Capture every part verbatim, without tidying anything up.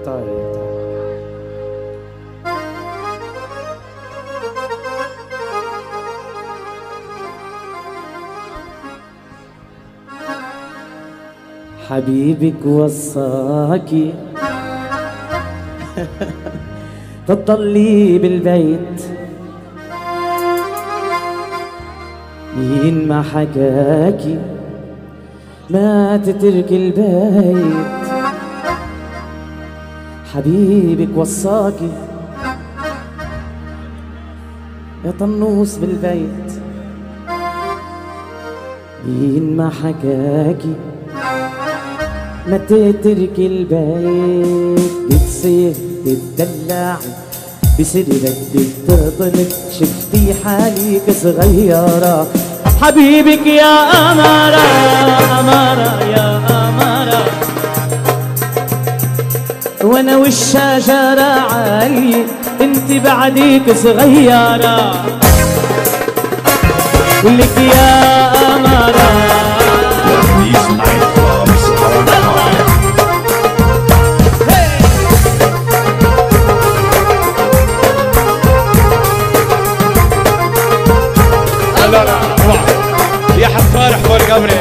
تعالي تعالي. حبيبك وصاكي تضلي بالبيت، مين ما حكاكي ما تترك البيت. حبيبك وصاكي يا طنوس بالبيت، مين ما حكاكي ما تترك البيت. بتصير تدلعي بصير بدك تطلق، شفتي حالك صغيرة. حبيبك يا أمارة أمارة يا أمارة، وانا والشجرة عالية انت بعديك صغيرة. ولك يا أمارة لا لا يا حفار حفار قبري.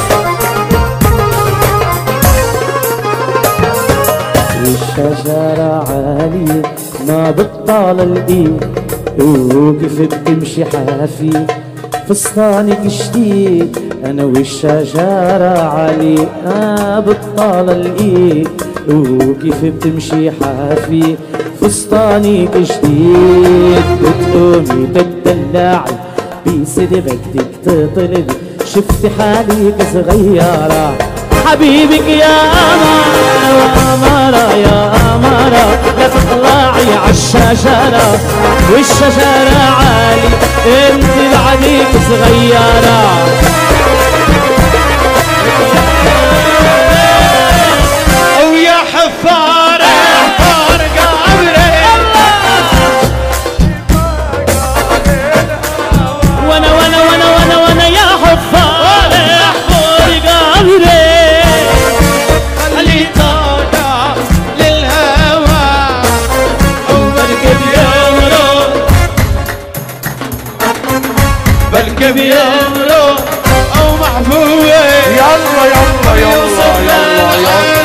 والشجرة عالية ما بتطال الايد، وكيف بتمشي حافي فستانك جديد. انا والشجرة عالية ما بتطال الايد، وكيف بتمشي حافي فستانك جديد. بتقومي تدلعي بيصير بدك تطلب، شفتي حالك صغيرة. حبيبك يا أمارة أمارة يا أمارة، لا تطلعي عالشجرة والشجرة عالي انت بعديك صغيرة. او يا حفار حفار قبري، وانا وانا وانا وانا وانا يا حفار حفار قبري. خلي طاقة للهوى بركب يمرق بركب يمرق او محفوظ. يلا يلا يلا يلا يلا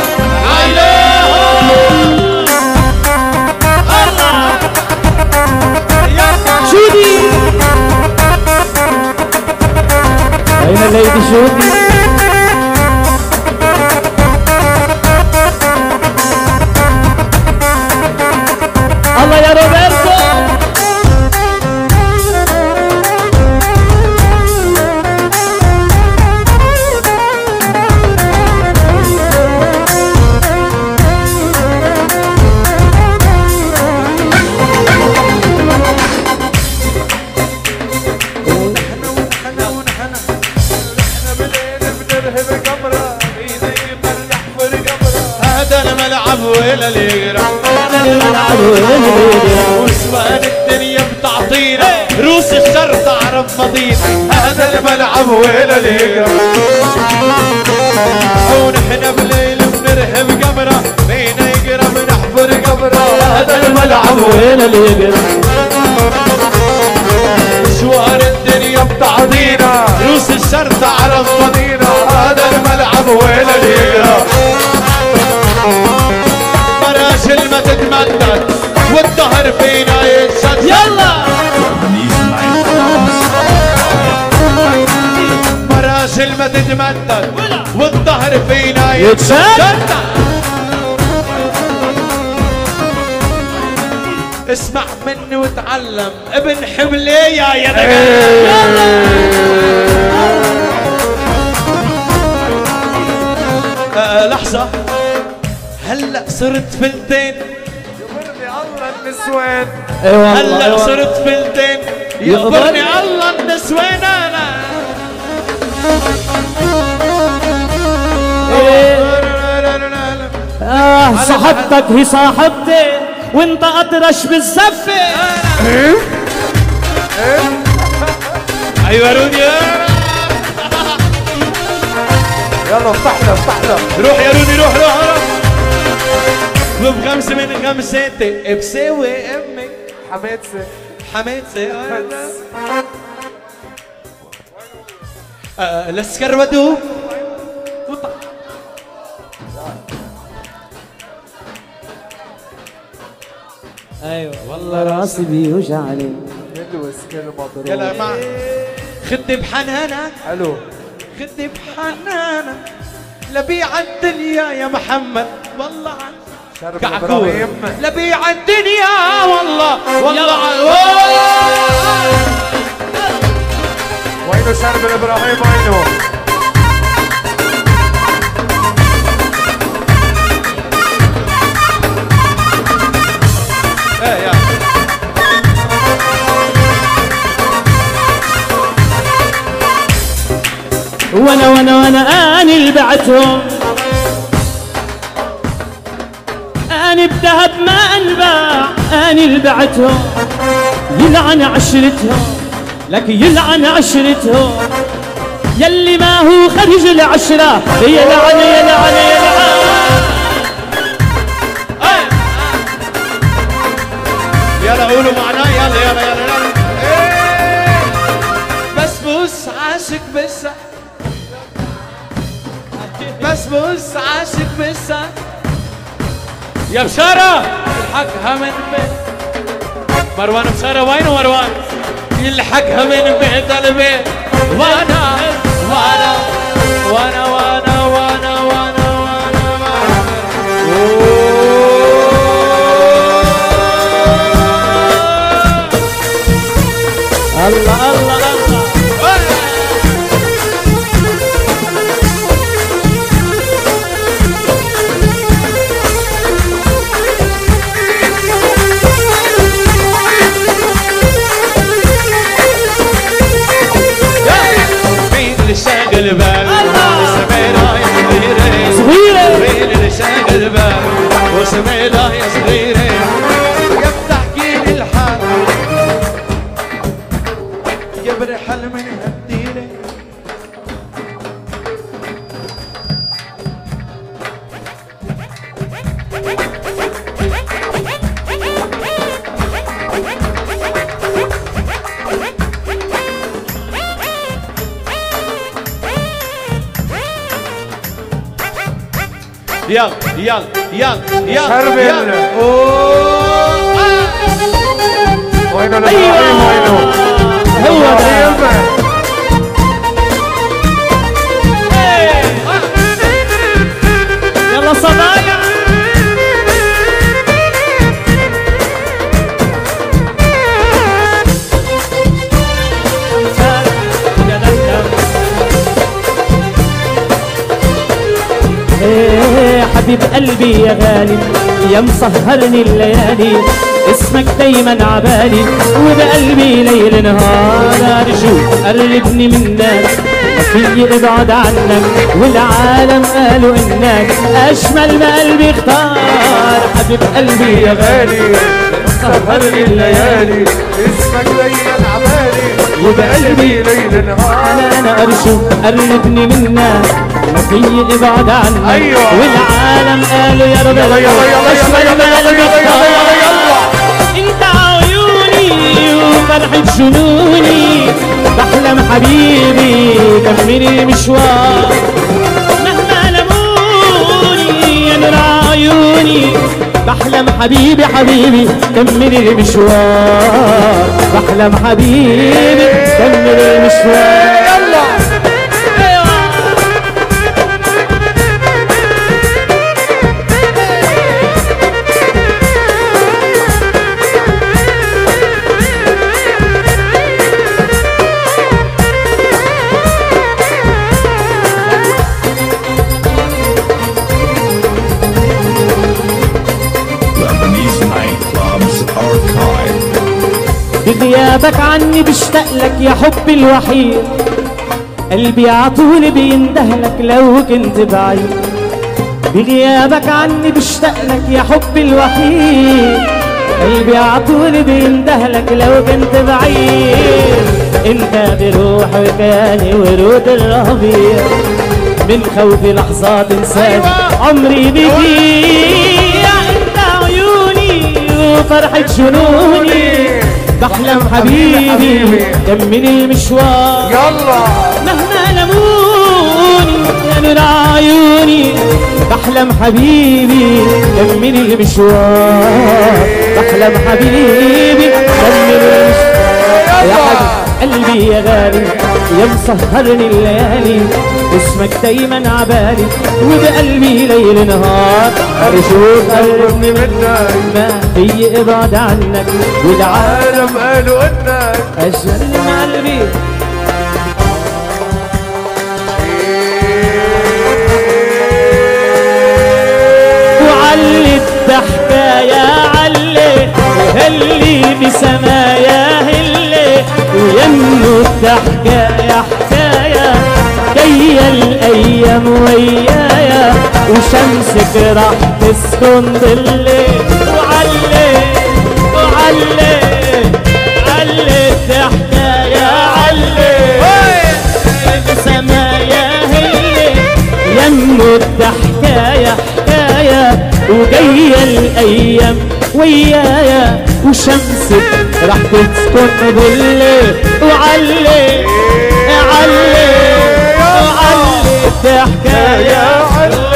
شودي أين الليدي شودي؟ الله يا روبرتو. هذا الملعب ولا ليرة، وسبان الدنيا بتعطينا روس الشر تعرف ماضينا. هذا الملعب ولا ليرة، ونحن بليل بنرهب قمرة، فينا يقرا بنحفر قبرة. هذا الملعب وين ليرة، مشوار الدنيا بتعطينا روس الشر تعرف ماضينا. هذا الملعب ولا ليرة، مراجل ما تتمدد والظهر فينا يتشدد. يلا مراجل ما تتمدد والظهر فينا يتشدد. اسمع مني وتعلم ابن حبلية يا نجم. آه لحظة، هلا صرت فلتين يغفرني الله النسوان. هلا صرت فلتين يغفرني الله النسوان. انا آه صاحبتك هي صاحبتي وانت اطرش بالزفة. ايوه روني يلا افتح لنا افتح لنا. روح يا روني روح روح روح. بخمسة من خمسة بساوي امك حماتسة حماتسة آه لسكرودو ايوه والله راسي بيوجعني. ندوس كلمة ضروري. يلا مع خدي بحنانك حلو خدي بحنانك لبيع الدنيا يا محمد والله شرف كعكور ابراهيم. لبيع الدنيا والله والله وينه شرف ابراهيم وينه؟ ايه يا وانا وانا وانا اني اللي بعتهم اني بذهب ما انباع اني اللي بعتهم يلعن عشرتهم لك يلعن عشرتهم يلي ما هو خرج العشرة يلعن يلعن يلعن يلا قولوا معنا يلا يلا يلا يلا إيه. بس بص عاشق بس بس بص عاشق بس يا بشارة الحقها من بيت مروان بشارة وينه مروان يلحقها من بيت البيت وانا وانا وانا وانا وانا وانا وانا الله الله الله مين اللي شاغل باله وسميرة يا صغيرة صغيرة مين اللي شاغل باله وسميرة يا صغيرة يا بتحكي لي الحال يا برحل من هالديرة يلا يلا يلا يلا شرب يلا ال- أوه. وينه ابراهيم وينه؟ هو ده ابراهيم يلا صبايا إيه حبيب قلبي يا غالي يا مسهرني الليالي اسمك دايما عبالي وبقلبي ليل نهار ارجو قربني منك ما في ابعد عنك والعالم قالوا انك اجمل ما قلبي اختار حبيب قلبي يا غالي سهرني الليالي اسمك دايما عبالي وبقلبي ليل نهار. انا انا ارجو قربني منك ما في ابعد عنك أيوة. والعالم قالوا يا رب يلا يلا يلا يلا يلا يلا يلا يلا يلا انت عيوني وفرحة جنوني بحلم حبيبي كملي مشوار مهما لموني يا نور عيوني بحلم حبيبي حبيبي كملي المشوار بحلم حبيبي كملي المشوار يلا Lebanese nightclubs archive. بغيابك عني بشتاق لك يا حبي الوحيد قلبي عطول بيندهلك لو كنت بعيد بغيابك عني بشتاق لك يا حبي الوحيد قلبي عطول بيندهلك لو كنت بعيد انت بروح وكياني ورود الربيع من خوفي لحظات انسان عمري بيضيع انت فرحة جنوني بحلم حبيبي كمل المشوار يلا مهما لموني يا نور عيوني بحلم حبيبي كمل المشوار بحلم حبيبي كمل المشوار يا حبيب قلبي يا غالي يا مسهرني الليالي اسمك دايما عبالي وبقلبي ليل نهار ارجوك قربني منك ما في ابعد عنك والعالم قالوا انك اجمل مع قلبي وعلي الضحكة يا علي وهلي بسمايا هلي ويمه الضحكة يا حكاية جاية الأيام ويايا وشمسك راح تسكن ظلي وعلي وعلي علي الضحكة يا علي بسمايا هلي يمه الضحكة يا حكاية وجاية الأيام ويايا وشمسك راح تسكن ظلي وعلي علي وعلي الضحكة يا علي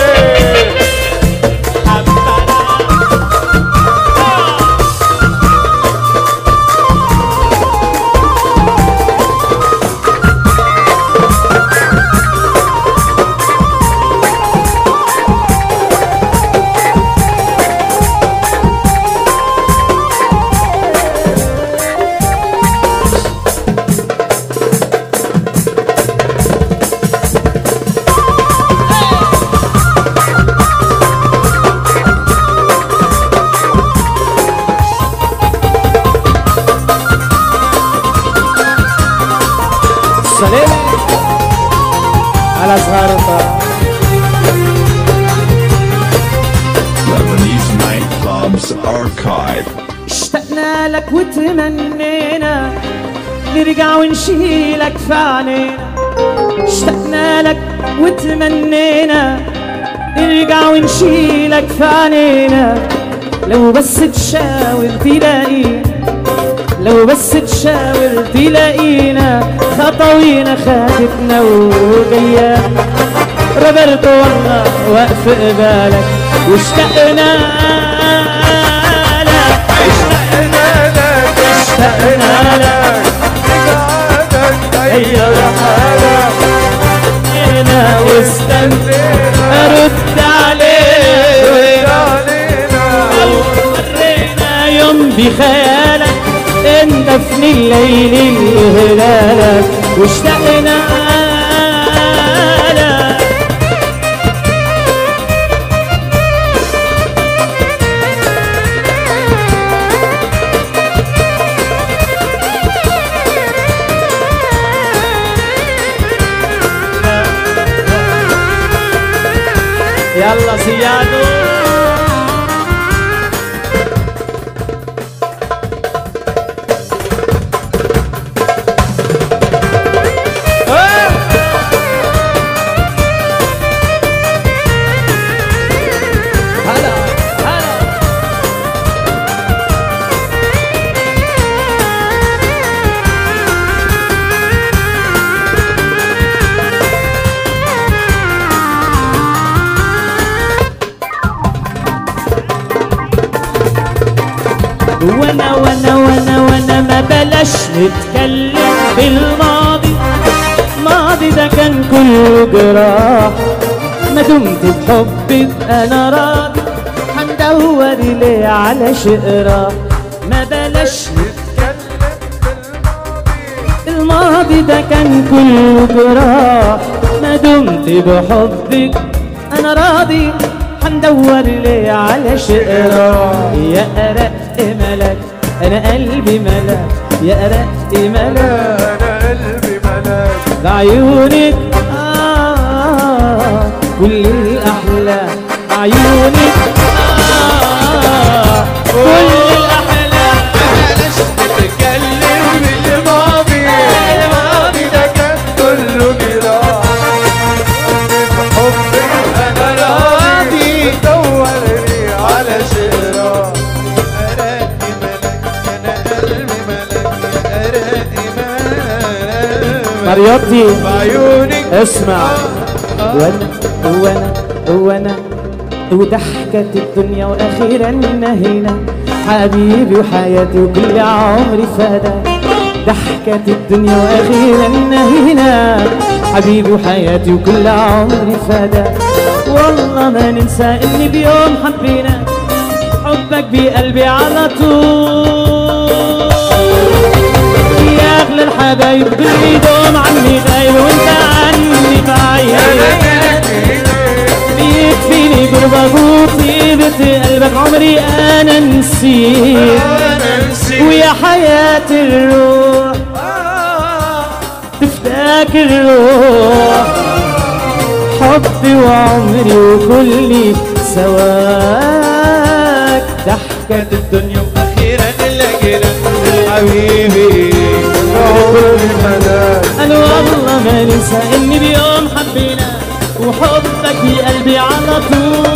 على صغارتها Lebanese Nightclubs Archive. اشتقنا لك وتمنينا نرجع ونشيلك في عنينا اشتقنا لك وتمنينا نرجع ونشيلك في عنينا لو بس تشاور تلاقينا لو بس تشاور تلاقينا خطوينا خاتتنا وجيانا ربرت والله واقف قبالك واشتقنا لك اشتقنا لك اشتقنا لك رجعتك غير حالك هنا واستنينا رد عليك رد علينا مرينا يوم بخيالك اندفني الليل اللي هلالك واشتقنا لك يلا سيادو وانا وانا وانا وانا ما بلاش نتكلم بالماضي الماضي ده كان كله جراح ما دمت بحبك انا راضي هندور ليه على شقراح ما بلاش نتكلم بالماضي الماضي ده كان كله جراح ما دمت بحبك انا راضي هندور ليه على شقراح يا أرق ملك انا قلبي ملك يا أرق ملك انا قلبي ملاك بعيونك آه كل الأحلام عيونك آه كل الأحلام بلاش نتكلم بالماضي الماضي ده كان كله جراح بحبك انا راضي دورني على شقراح رياضتي بعيونك اسمع. وانا وانا وانا وضحكت الدنيا واخيرا نهينا حبيبي وحياتي وكل عمري فداك. ضحكت الدنيا واخيرا نهينا حبيبي وحياتي وكل عمري فداك. والله ما ننسى اني بيوم حبينا حبك بقلبي على طول. يا اغلى الحبايب كل دوم عني غايب وانت عني بعيد. بيكفيني قربك وطيبة قلبك عمري انا نسيت. ويا حياة الروح تفداك الروح حبي وعمري وكلي سواك. ضحكت الدنيا واخيرا لقينا حبيبي انا والله ما ننسى اني بيوم حبينا وحبك بقلبي على طول.